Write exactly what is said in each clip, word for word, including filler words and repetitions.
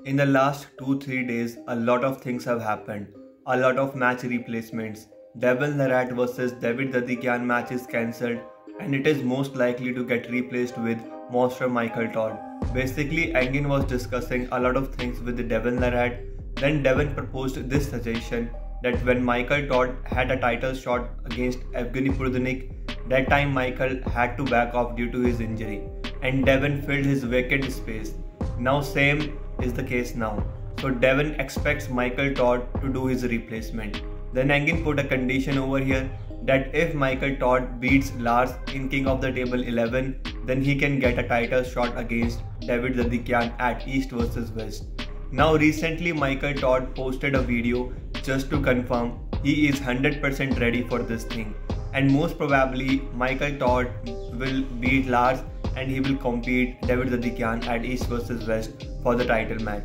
In the last two three days, a lot of things have happened. A lot of match replacements. Devin Larratt versus David Dadikyan match is cancelled and it is most likely to get replaced with monster Michael Todd. Basically, Engin was discussing a lot of things with Devin Larratt. Then Devin proposed this suggestion that when Michael Todd had a title shot against Evgeny Purdanik, that time Michael had to back off due to his injury and Devin filled his vacant space. Now same is the case now. So Devin expects Michael Todd to do his replacement. Then Engin put a condition over here that if Michael Todd beats Lars in King of the Table eleven, then he can get a title shot against David Dadikyan at East versus West. Now recently Michael Todd posted a video just to confirm he is one hundred percent ready for this thing, and most probably Michael Todd will beat Lars and he will compete David Dadikyan at East versus West for the title match.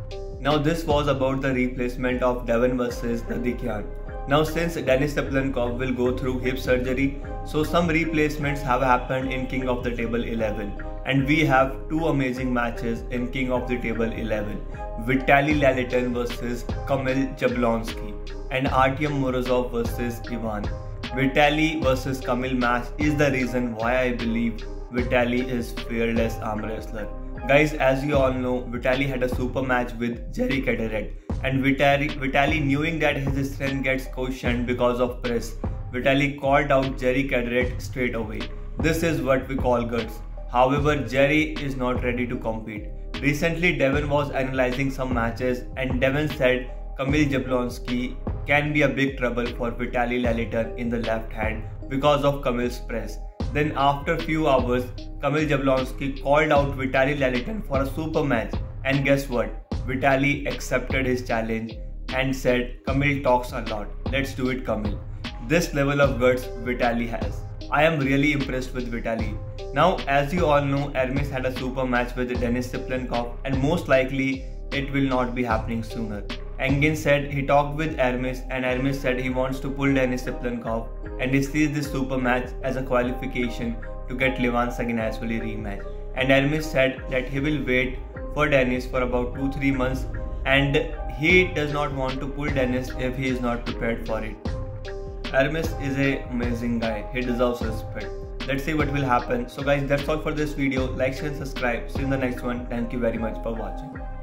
Now this was about the replacement of Devin versus Dadikyan. Now since Denis Cebulnikov will go through hip surgery, so some replacements have happened in King of the Table eleven, and we have two amazing matches in King of the Table eleven. Vitaly Lalitin versus Kamil Jablonski and Artyom Morozov versus Ivan. Vitaly versus Kamil match is the reason why I believe Vitaly is fearless arm wrestler. Guys, as you all know, Vitaly had a super match with Jerry Caderet, and Vitaly, Vitaly knowing that his strength gets questioned because of press, Vitaly called out Jerry Caderet straight away. This is what we call guts. However, Jerry is not ready to compete. Recently, Devin was analyzing some matches and Devin said Kamil Jablonski can be a big trouble for Vitaly Lalitin in the left hand because of Kamil's press. Then after few hours, Kamil Jablonski called out Vitaly Lalitin for a super match, and guess what? Vitaly accepted his challenge and said, Kamil talks a lot, let's do it Kamil. This level of guts Vitaly has. I am really impressed with Vitaly. Now as you all know, Hermes had a super match with Denis Cebulnikov and most likely it will not be happening sooner. Engin said he talked with Hermes and Hermes said he wants to pull Denis Cebulnikov and he sees this super match as a qualification to get Levan Saginashvili rematch. And Hermes said that he will wait for Denis for about two to three months and he does not want to pull Denis if he is not prepared for it. Hermes is an amazing guy, he deserves respect. Let's see what will happen. So guys, that's all for this video. Like, share and subscribe. See you in the next one. Thank you very much for watching.